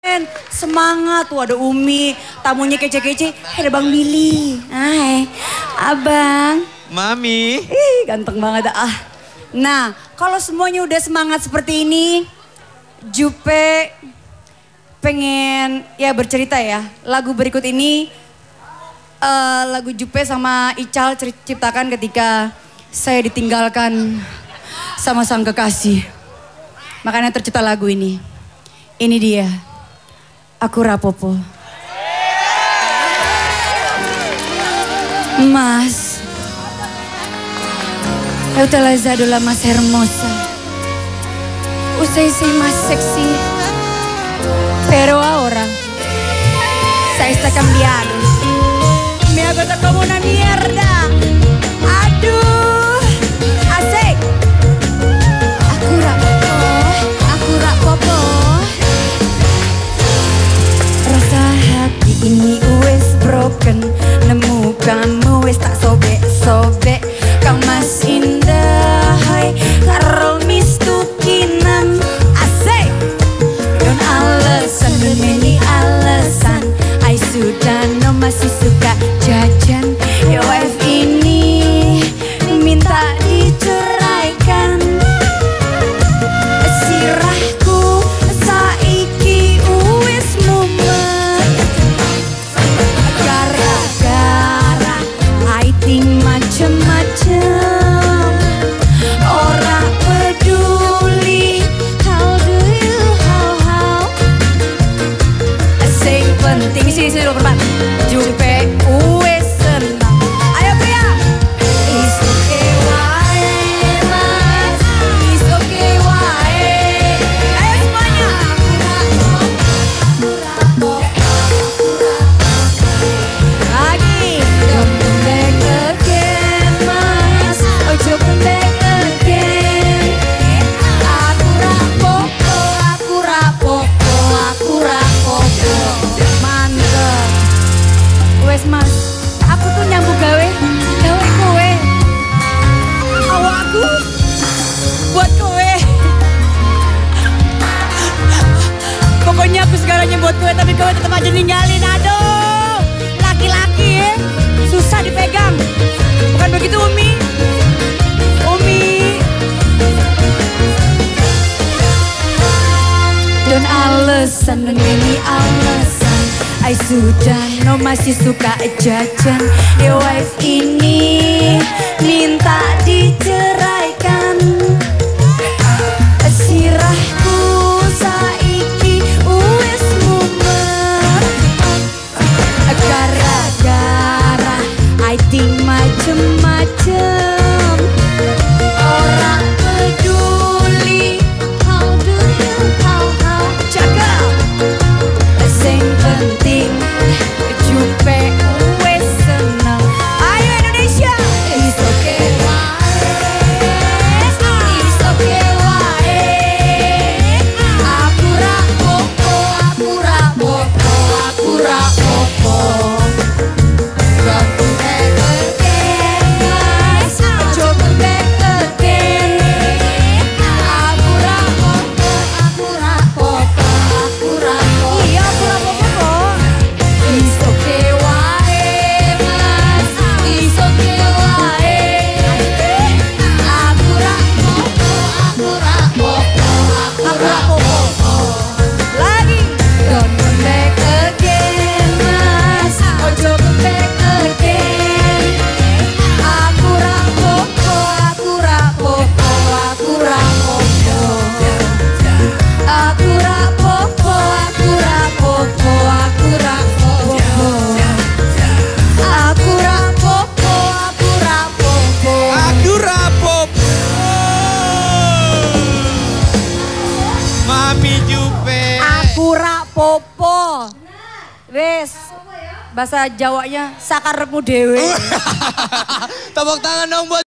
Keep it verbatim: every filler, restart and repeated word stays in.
Semangat, tuh ada Umi, tamunya kece-kece, ada Bang Billy. Hai, Abang. Mami. Ih, ganteng banget ah. Nah, kalau semuanya udah semangat seperti ini, Jupe pengen ya bercerita ya. Lagu berikut ini uh, lagu Jupe sama Ical ciptakan ketika saya ditinggalkan sama sang kekasih. Makanya tercipta lagu ini. Ini dia. Aku Rapopo. Mas. Eu te lazado la más hermosa. Usted es más sexy. Pero ahora se está cambiando. Me hago como una mierda. Aduh. Asik. Aku Rapopo. Aku Rapopo. Rasa hati ini wes broken. Nemu kamu wes tak sobek-sobek. Kang mas indah hai karo mistukinam. Asik. Don alasan dan many alasan. I sudah no masih suka jajan. Your wife ini minta diceraikan. Sirahku saiki wis mumet. Gara-gara I think macem-macem. Ora peduli how do you how how. Sing penting sih sih lo berempat. Jupe wis senang. Ayo pria. It's okay wae mas. It's okay wae. Ayo semuanya. Lagi. Don't come back again mas. Oh don't come back again. Aku Rapopo, aku Rapopo, aku Rapopo. Mantep. Wes mas, aku tuh nyambung gawe, gawe kowe. Awakku buat kowe. Pokoknya aku segalanya buat kowe, tapi kowe tetap aja ninggalin. Aduh, laki-laki ya, susah dipegang. Bukan begitu Umi? Umi. Don alasan, dan ini alasan. I sudah no masih suka jajan. Your wife ini minta diceraikan. Sirahku saiki wis mumet. Gara-gara I think macem-macem. Orang peduli how do you how how. Cakep. Sing penting Jupe wes senang. Ayo Indonesia. It's okay wae. It's okay wae. Aku Rapopo, aku Rapopo, aku Rapopo. Don't come back again mas. Don't come back again. Aku Rapopo, aku Rapopo, aku Rapopo. Iya aku Rapopo kok. It's okay wae mas. It's okay wae. Aku Rapopo, aku Rapopo, aku Rapopo. Lagi. Don't come back again mas. Oh don't come back again. Aku Rapopo, aku Rapopo, aku Rapopo. Aku Rapopo, aku Rapopo, aku Rapopo. Aku Rapopo, aku Rapopo. Aku Rapopo. Mami Jupe. Aku Rapopo. Wes. Bahasa Jawanya sakarepmu dewe. Tepuk tangan dong buat